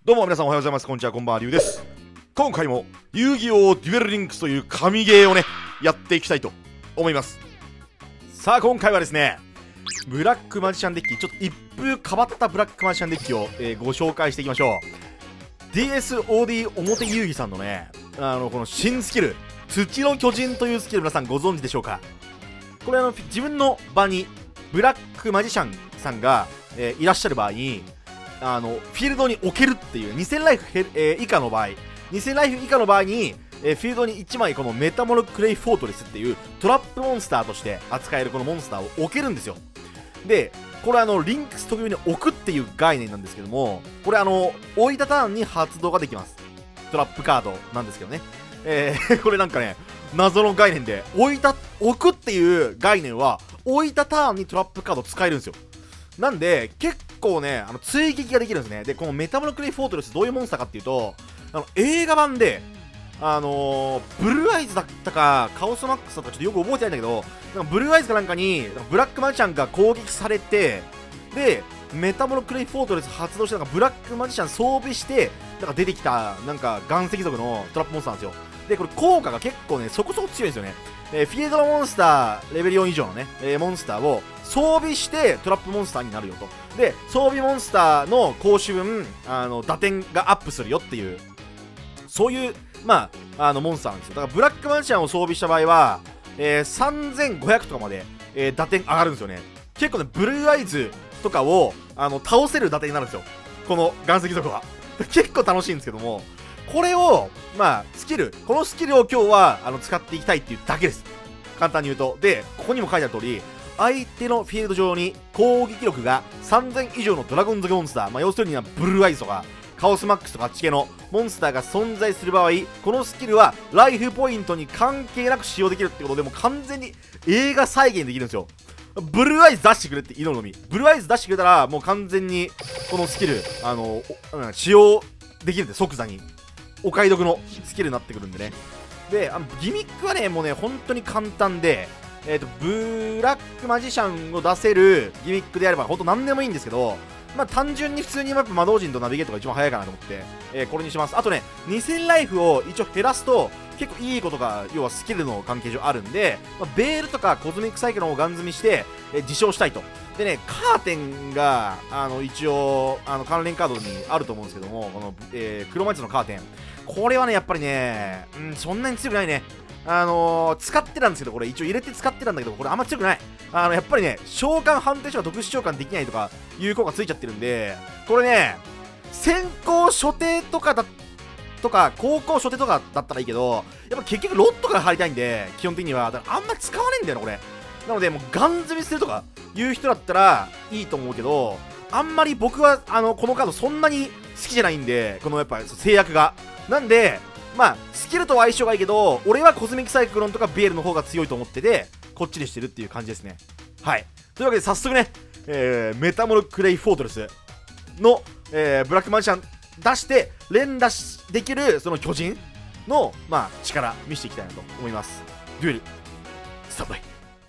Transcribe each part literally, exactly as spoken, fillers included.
どうも皆さんおはようございます。こんにちは、こんばんは、りゅうです。今回も遊戯王デュエルリンクスという神ゲーをね、やっていきたいと思います。さあ、今回はですね、ブラックマジシャンデッキ、ちょっと一風変わったブラックマジシャンデッキを、えー、ご紹介していきましょう。ディーエスオーディー 表遊戯さんのね、あの、この新スキル、土の巨人というスキル、皆さんご存知でしょうか。これあの、自分の場にブラックマジシャンさんが、えー、いらっしゃる場合に、あのフィールドに置けるっていうにせんライフ、えー、以下の場合にせんライフ以下の場合に、えー、フィールドにいちまいこのメタモルクレイフォートレスっていうトラップモンスターとして扱えるこのモンスターを置けるんですよ。でこれあのリンクス特有に置くっていう概念なんですけども、これあの置いたターンに発動ができます。トラップカードなんですけどね、えー、これなんかね謎の概念で置いた置くっていう概念は置いたターンにトラップカード使えるんですよ。なんで結構ねあの追撃ができるんですね。でこのメタモルクレイフォートレスどういうモンスターかっていうと、あの映画版であのー、ブルーアイズだったかカオスマックスだったかちょっとよく覚えてないんだけど、なんかブルーアイズかなんかにブラックマジシャンが攻撃されて、でメタモルクレイフォートレス発動してなんかブラックマジシャン装備してなんか出てきたなんか岩石族のトラップモンスターなんですよ。でこれ効果が結構ねそこそこ強いんですよね。えー、フィールドのモンスターレベルよん以上のね、えー、モンスターを装備してトラップモンスターになるよと。で装備モンスターの攻守分あの打点がアップするよっていうそういうまああのモンスターなんですよ。だからブラックマジシャンを装備した場合は、えー、さんぜんごひゃくとかまで、えー、打点上がるんですよね。結構ねブルーアイズとかをあの倒せる打点になるんですよ、この岩石族は。結構楽しいんですけども、これをまあスキルこのスキルを今日はあの使っていきたいっていうだけです、簡単に言うと。でここにも書いてある通り、相手のフィールド上に攻撃力がさんぜん以上のドラゴン族モンスター、まあ、要するにはブルーアイズとかカオスマックスとかあっち系のモンスターが存在する場合、このスキルはライフポイントに関係なく使用できるってことで、もう完全に映画再現できるんですよ。ブルーアイズ出してくれって祈るのみ。ブルーアイズ出してくれたらもう完全にこのスキルあの使用できるんで、即座にお買い得のスキルになってくるんでね。であのギミックはねもうね本当に簡単で、えーとブラックマジシャンを出せるギミックであれば本当何でもいいんですけど、まあ単純に普通にやっぱ魔導陣とナビゲートが一番早いかなと思って、えー、これにします。あとねにせんライフを一応減らすと結構いいことが要はスキルの関係上あるんで、まあ、ベールとかコズミックサイクロンをガン積みして、えー、自称したいと。でねカーテンがあの一応あの関連カードにあると思うんですけども、この、えー、黒魔術のカーテン、これはねやっぱりね、うん、そんなに強くないね。あのー、使ってたんですけど、これ一応入れて使ってたんだけど、これあんま強くない。あのやっぱりね召喚判定書が特殊召喚できないとかいう効果ついちゃってるんで、これね先行初手とかだとか高校初手とかだったらいいけど、やっぱ結局ロットから入りたいんで基本的にはだからあんま使わないんだよなこれ。なのでもうガン積みするとかいう人だったらいいと思うけど、あんまり僕はあのこのカードそんなに好きじゃないんで、このやっぱ制約がなんで、まあスキルとは相性がいいけど俺はコズミックサイクロンとかビエルの方が強いと思っててこっちにしてるっていう感じですね。はい、というわけで早速ね、えー、メタモルクレイフォートレスの、えー、ブラックマジシャン出して連打できるその巨人の、まあ、力見せていきたいなと思います。デュエルスタンバイ。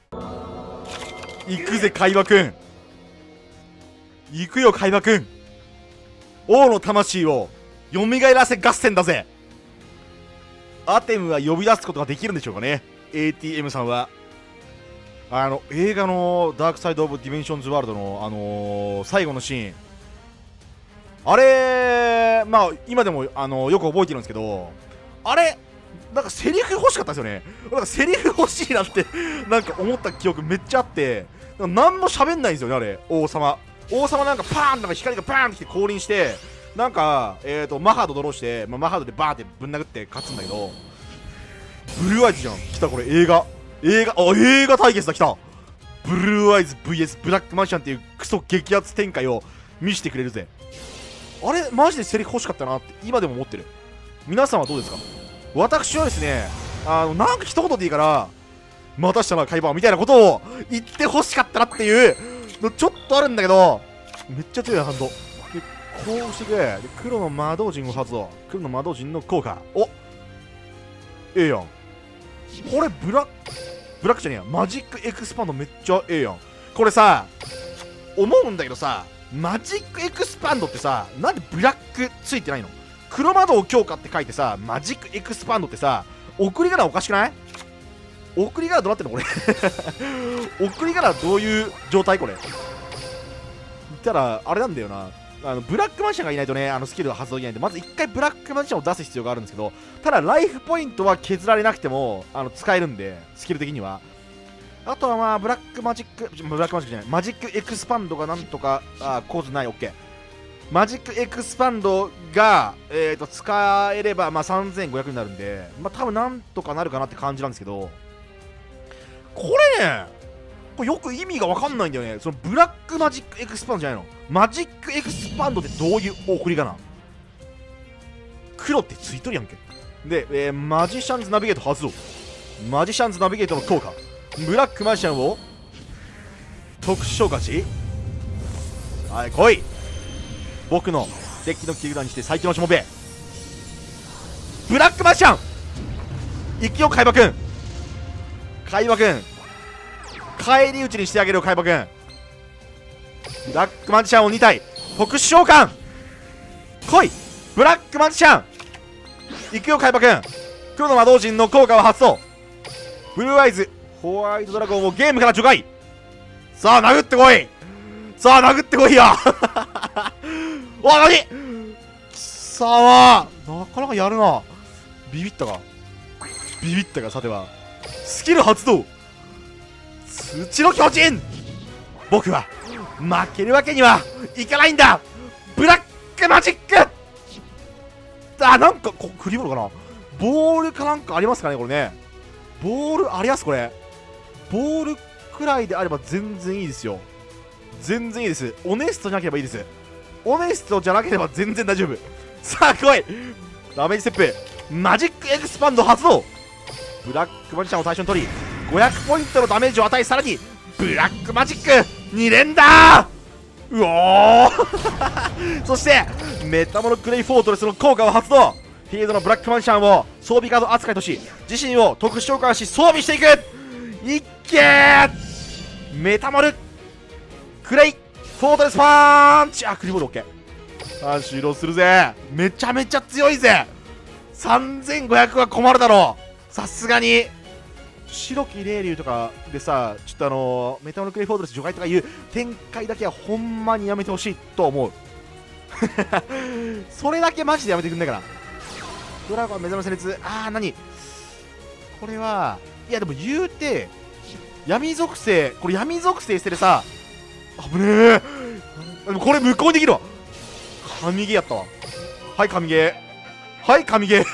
行くぜ海馬くん、行くよ海馬くん、王の魂を蘇らせ合戦だぜ。アテムは呼び出すことができるんでしょうかね。 エーティーエム さんはあの映画のダークサイド・オブ・ディメンションズ・ワールドの、あのー、最後のシーン、あれまあ今でも、あのー、よく覚えてるんですけど、あれなんかセリフ欲しかったですよね。なんかセリフ欲しいなってなんか思った記憶めっちゃあって、何も喋んないんですよねあれ。王様王様なんかパーンなんか光がバーンってきて降臨してなんかえーとマハードドローして、まあ、マハードでバーってぶん殴って勝つんだけど、ブルーアイズじゃん。来たこれ映画映画あ映画対決だ。来たブルーアイズ ブイエス ブラックマジシャンっていうクソ激アツ展開を見せてくれるぜ。あれマジでセリフ欲しかったなって今でも思ってる。皆さんはどうですか。私はですねあのなんか一言でいいからまたしたな海馬みたいなことを言って欲しかったなっていうのちょっとあるんだけど、めっちゃ強いハンドでこうしてくれ。で黒の魔導陣を発動。黒の魔導陣の効果おええやん。これブラックブラックじゃねえやマジックエクスパンドめっちゃええやん。これさ思うんだけどさ、 マジックエクスパンドってさ、なんでブラックついてないの？黒魔導強化って書いてさ、マジックエクスパンドってさ、送り仮名おかしくない？送り仮名どうなってんのこれ送り仮名どういう状態これ。言ったらあれなんだよな、あのブラックマジシャンがいないとね、あのスキルが発動できないんで、まずいっかいブラックマジシャンを出す必要があるんですけど、ただライフポイントは削られなくてもあの使えるんで、スキル的には。あとはまあブラックマジックブラックマジックじゃないマジックエクスパンドがなんとか、あ構図ない。 OK。 マジックエクスパンドが、えー、と使えればまあさんぜんごひゃくになるんで、まあ多分なんとかなるかなって感じなんですけど、これね、これよく意味が分かんないんだよね。そのブラックマジックエクスパンドじゃないの？マジックエクスパンドってどういう送り仮名？黒ってついとるやんけ。で、えー、マジシャンズナビゲート発動。マジシャンズナビゲートの効果、ブラックマジシャンを特殊召喚し、はい来い、僕のデッキの切り札にして最強のしもべ、ブラックマジシャン行くよ海馬くん、海馬くん返り討ちにしてあげるよ海馬くん。ブラックマジシャンをに体特殊召喚来い、ブラックマジシャン行くよ海馬くん。黒の魔導陣の効果を発動。ブルーアイズホワイトドラゴンをゲームから除外。さあ殴ってこい、さあ殴ってこいよおい、なにさあなかなかやるな。ビビったかビビったか。さてはスキル発動、土の巨人。僕は負けるわけにはいかないんだ。ブラックマジック。あ、なんかこクリボールかな、ボールかなんかありますかねこれね。ボールありますこれ。ボールくらいであれば全然いいですよ。全然いいです。オネストじゃなければいいです。オネストじゃなければ全然大丈夫。さあ来い、ダメージステップマジックエクスパンド発動。ブラックマジシャンを対象に取りごひゃくポイントのダメージを与え、さらにブラックマジックに連打。うおーそしてメタモルクレイフォートレスの効果を発動。フィールドのブラックマジシャンを装備カード扱いとし、自身を特殊召喚し装備していく。いっけー、メタモルクレイフォートレスパンチ。あ、クリボール OK。 さあ終了するぜ。めちゃめちゃ強いぜ。さんぜんごひゃくは困るだろうさすがに。白き霊竜とかでさ、ちょっとあのー、メタモルクレイフォートレス除外とかいう展開だけはほんまにやめてほしいと思うそれだけマジでやめてくんないから。ドラゴン目覚め戦列、あー何これは、いやでも言うて闇属性、これ闇属性してるさ、危ねえ。でもこれ無効にできるわ。神ゲーやったわ。はい神ゲー、はい神ゲー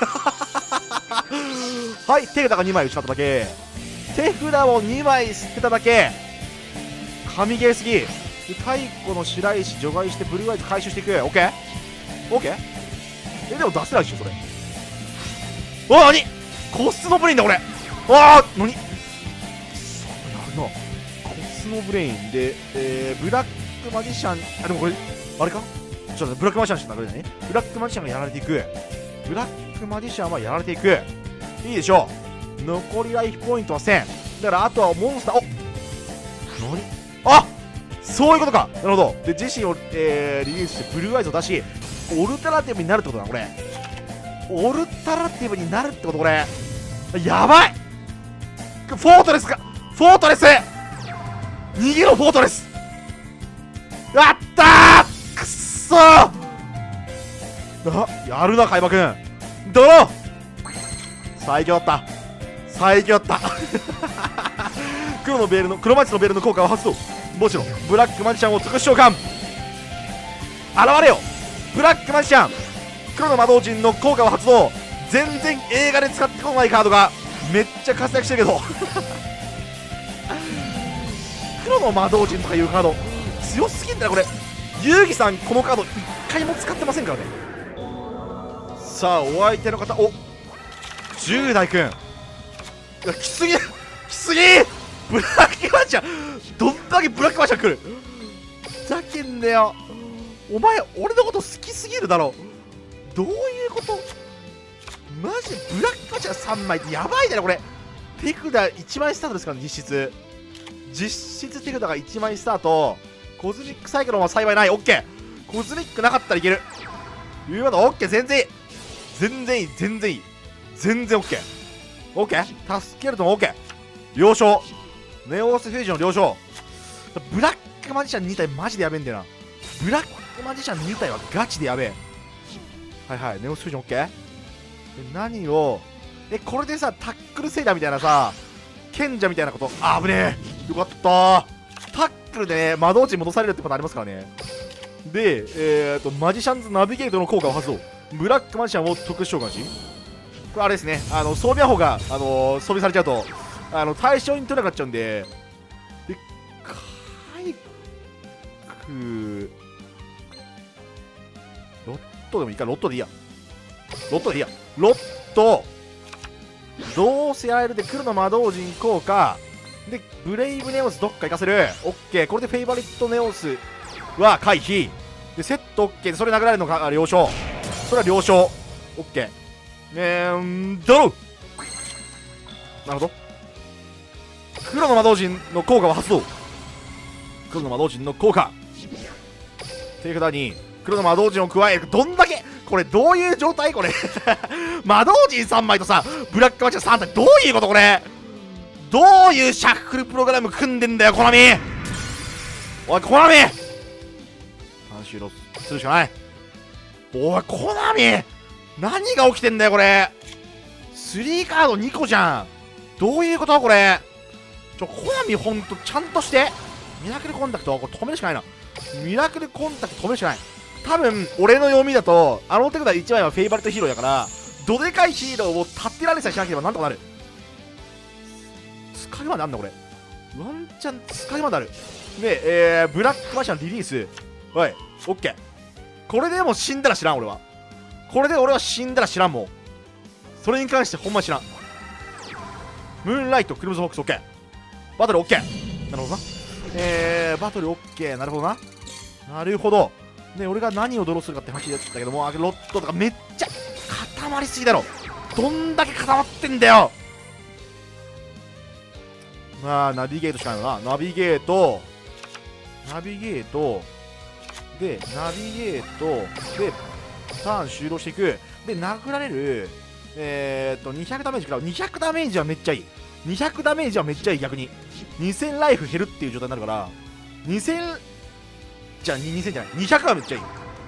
はい手札がにまい失っただけ、手札をにまい捨てただけ、神ゲーすぎ。で太古の白石除外してブルーアイズ回収していく。 OK？ OK？ えでも出せないでしょそれ。おなにコスモブレインだこれ。ああなにそうやるな。コスモブレインで、えー、ブラックマジシャン、あでもこれあれかちょっとね、ブラックマジシャンしか流れないね。ブラックマジシャンがやられていく。ブラックマジシャンはやられていく。いいでしょう。残りライフポイントはせんだから、あとはモンスター。お何あそういうことか。なるほど。で自身を、えー、リリースしてブルーアイズを出し、オルタナティブになるってことだこれ。オルタナティブになるってことこれ。やばい。フォートレスか。フォートレス逃げろフォートレス。やったーくっそー。あやるな海馬くん。ドロー最強だった。最強だった黒のベールの黒マジのベールの効果を発動。もちろんブラックマジシャンを特殊召喚。現れよブラックマジシャン。黒の魔導陣の効果を発動。全然映画で使ってこないカードがめっちゃ活躍してるけど黒の魔導陣とかいうカード強すぎんだよこれ。遊戯さんこのカードいっかいも使ってませんからね。さあお相手の方、おじゅう代くん、いやきすぎきすぎブラックマジシャン。どんだけブラックマジシャン来る。ふざけんなよお前。俺のこと好きすぎるだろ。どういうこと。マジでブラックマジシャンさんまいってやばいだろこれ。手札いちまいスタートですからね。実質実質手札がいちまいスタートコズミックサイクロンは幸いない。オッケー。コズミックなかったらいける。いうことオッケー。全然いい。全然いい。全然いい。全然オッケー。オッケー。助けるともオッケー。了承。ネオスフュージョン了承。ブラックマジシャンに体マジでやべえんだよな。ブラックマジシャンに体はガチでやべえ。はいはい。ネオスフュージョンオッケー。何を、え、これでさ、タックルセイダーみたいなさ、賢者みたいなこと、あ、危ねえ。よかったー。タックルでね、魔導地に戻されるってことありますからね。で、えーと、マジシャンズナビゲートの効果を発動。ブラックマジシャンを特殊召喚し、これあれですね、あの、装備アホが、あのー、装備されちゃうと、あの、対象に取れなくなっちゃうんで、で、回復、ロットでもいいか、ロットでいいや。ロットでいいや。ロット、どうせやられるで黒の魔導人効果、で、ブレイブネオスどっか行かせる。オッケー。これでフェイバリットネオスは回避。で、セットオッケーで、それ殴られるのか、了承。それは了承。オッケー。えーん、ドロー。なるほど。黒の魔導人の効果は発動。黒の魔導人の効果。手札に黒の魔導人を加える。どんだけこれどういう状態これ魔導人さんまいとさ、ブラックマジシャンさん体、どういうことこれ。どういうシャッフルプログラム組んでんだよ、コナミ。おい、コナミ単終了するしかない。おい、コナミ何が起きてんだよ、これ。スリーカードにこじゃん。どういうことこれ。ちょ、コナミほんと、ちゃんとして。ミラクルコンタクト、これ止めるしかないな。ミラクルコンタクト止めるしかない。多分、俺の読みだと、あの手札いちまいはフェイバリットヒーローだから、どでかいヒーローを立てられさえしなければなんとかなる。使いまであんだこれ。ワンチャン使いまである。で、えー、ブラックマシャンリリース。おい、オッケー。これでもう死んだら知らん、俺は。これで俺は死んだら知らんもん。それに関してほんまに知らん。ムーンライト、クルムズフォックス、オッケー。バトルオッケー。なるほどな。えー、バトルオッケー。なるほどな。なるほど。ね、俺が何をドローするかって話だったけども、ロットとかめっちゃ固まりすぎだろ。どんだけ固まってんだよ。まあ、ナビゲートしかないのな。ナビゲート、ナビゲート、で、ナビゲート、で、ターン終了していく。で、殴られる、えーっと、にひゃくダメージから、にひゃくダメージはめっちゃいい。にひゃくダメージはめっちゃいい、逆に。にせんライフ減るっていう状態になるから、にせん、じゃあ、にせんじゃない、にひゃくはめっちゃいい。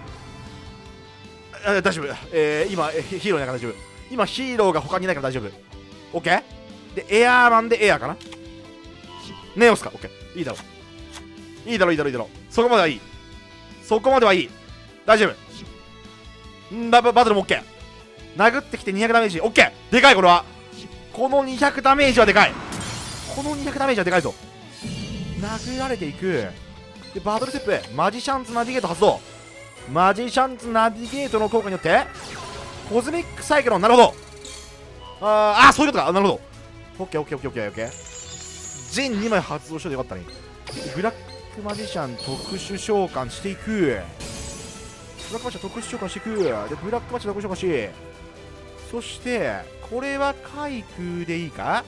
あ、大丈夫。えー、今、ヒーローいないから大丈夫。今、ヒーローが他にいないから大丈夫。オッケーで、エアーマンでエアーかな。ネオスか。オッケー。いいだろう。いいだろう、いいだろう、いいだろう。そこまではいい。そこまではいい。大丈夫。んバ、バトルもオッケー。殴ってきてにひゃくダメージ。オッケー。でかい、これは。このにひゃくダメージはでかい。このにひゃくダメージはでかいぞ。殴られていく。で、バトルステップ。マジシャンズナビゲート発動。マジシャンズナビゲートの効果によって、コズミックサイクロン。なるほど。あー、あー、そういうことか。なるほど。オッケー、オッケー、オッケー、オッケー、オッケー。全にまい発動しててよかったね。ブラックマジシャン特殊召喚していく。ブラックマジシャン特殊召喚していく。で、ブラックマジシャン特殊召喚し、そして、これは海空でいいか。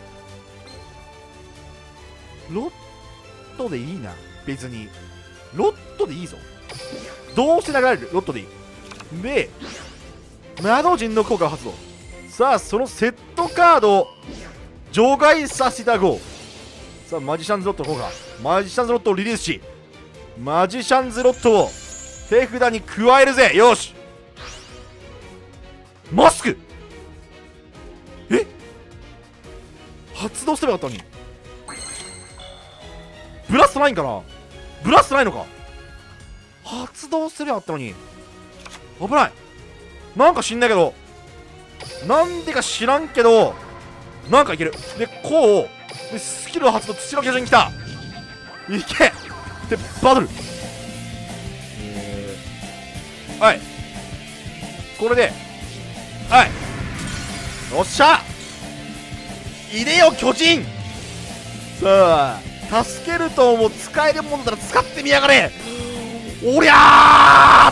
ロットでいいな。別に。ロットでいいぞ。どうして流れるロットでいい。で、魔導人の効果を発動。さあ、そのセットカードを除外させていただこう。さあ、マジシャンズロットの効果。マジシャンズロットをリリースし、マジシャンズロットを手札に加えるぜ。よし。マスクえ発動すればよかったのに。ブラストないんかな。ブラストないのか。発動すればよかったのに。危ない。なんか知んないけど、なんでか知らんけど、なんかいける。で、こうで、スキルを発動、土の巨人に来た。いけで、バトル。えー、はい。これで、はい。よっしゃ入れよ、巨人。さあ、助けるとも使えるものなら使ってみやがれ。おりゃ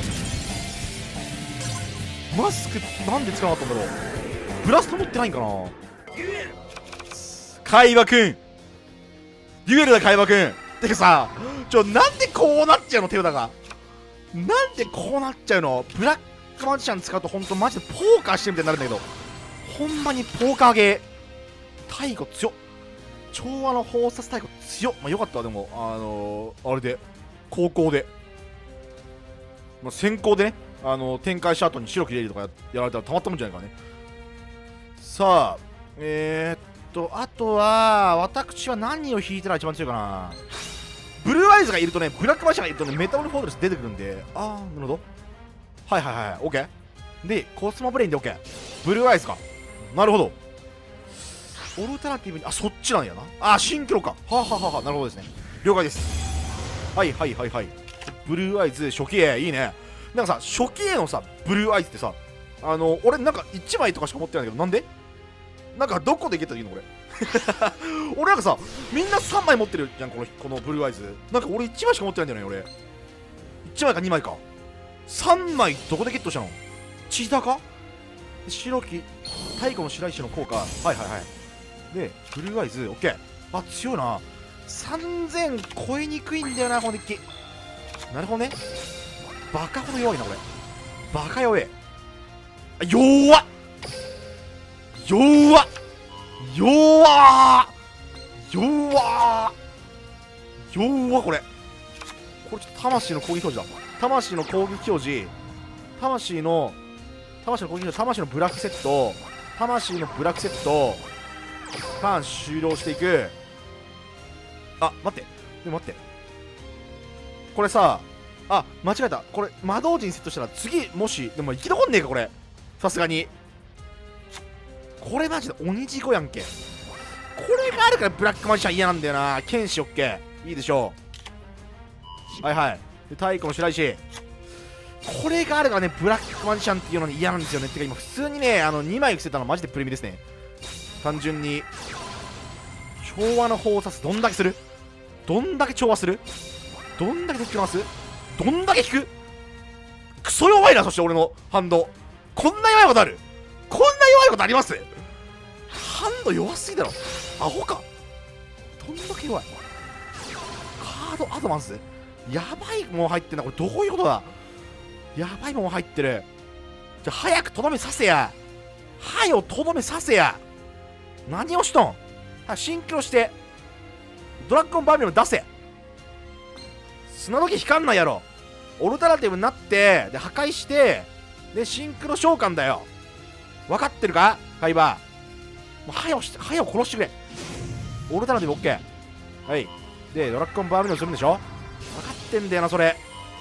ー。マスクなんで使わなかったんだろう。ブラスト持ってないんかな。海馬くん、デュエルだ海馬くん。 てかさ、ちょ、なんでこうなっちゃうの手札が。なんでこうなっちゃうの。ブラックマジシャン使うとほんとマジでポーカーしてるみたいになるんだけど、ほんまにポーカーゲー。太鼓強っ。調和の放殺太鼓強っ。まあ、よかったわ、でも、あのー、あれで、高校で。まあ、先行でね、あのー、展開した後に白切れるとか や, やられたらたまったもんじゃないからね。さあ、えー、っと、あとは、私は何を引いたら一番強いかな。ブルーアイズがいるとね、ブラックマシャンがいるとね、メタモルフォードレス出てくるんで、あー、なるほど。はいはいはい、オッケー。で、コスモブレインでオッケー。ブルーアイズか。なるほど。オルタナティブに、あ、そっちなんやな。あ、シンクロか。はあ、はあはあ、なるほどですね。了解です。はいはいはいはい。ブルーアイズ、初期絵、いいね。なんかさ、初期絵のさ、ブルーアイズってさ、あの、俺なんかいちまいとかしか持ってないんだけど、なんでなんかどこでゲットできるのこれ。俺なんかさ、みんなさんまい持ってるじゃん、この、このブルーアイズ。なんか俺いちまいしか持ってないんだよね、俺。いちまいかにまいか。さんまいどこでゲットしたの？チーターか？白き、太鼓の白石の効果。はいはいはい。で、ブルーアイズ、オッケー。あ、強いな。さんぜん超えにくいんだよな、このデッキ。なるほどね。バカほど弱いな、これ。バカ弱え。弱っ弱っ弱っ弱っ弱っこれ。これちょっと魂の攻撃表示だ。魂の攻撃表示。魂の、魂の攻撃表示、魂のブラックセット。魂のブラックセット。ターン終了していく。あ、待って。でも待って。これさ、あ、間違えた。これ、魔導陣セットしたら次、もし、でも生き残んねえか、これ。さすがに。これマジで鬼事故やんけ。これがあるからブラックマジシャン嫌なんだよな。剣士オッケー。いいでしょう。はいはい。で、太鼓の白石。これがあるからね、ブラックマジシャンっていうのに嫌なんですよね。てか今、普通にね、あの、にまい伏せたのマジでプレミですね。単純に。調和の方を指す。どんだけする？どんだけ調和する？どんだけ引きます？どんだけ引く？クソ弱いな、そして俺のハンド。こんな弱いことある？こんな弱いことあります？ハンド弱すぎだろ。アホか。どんだけ弱い？カードアドバンス？やばいもん入ってんな。これどういうことだ？やばいもん入ってる。じゃあ早くとどめさせや。はよとどめさせや。何をしとん？はシンクロしてドラッグオンバーミル出せ。砂時光んないやろ。オルタナティブになってで破壊してでシンクロ召喚だよ。分かってるかカイバー。もうはよしてはよ殺してくれ。オルタナティブ OK。 はいでドラッグオンバーミルするんでしょ。分かってんだよなそれ。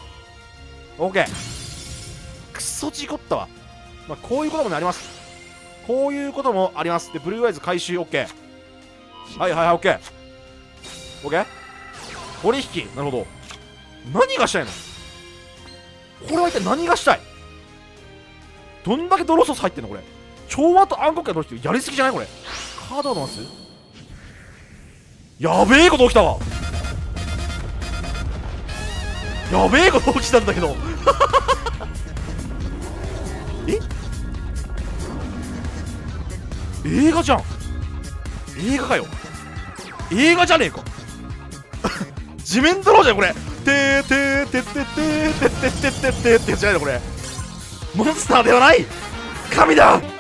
OK。 クソ事故ったわ。まあこういうこともあります。こういうこともあります。でブルーアイズ回収 OK。 はいはいはい OK。 OK。 取引。なるほど。何がしたいのこれは一体何がしたい？どんだけドロソス入ってんのこれ。調和と暗黒がどうしてやりすぎじゃないこれ。カードアドバンスやべえこと起きたわ。やべえこと起きたんだけどえ映画じゃん。映画かよ。映画じゃねえか地面ドローじゃんこれ。てーてーてってってーてってってってってってやつじゃないのこれ。モンスターではない神だ。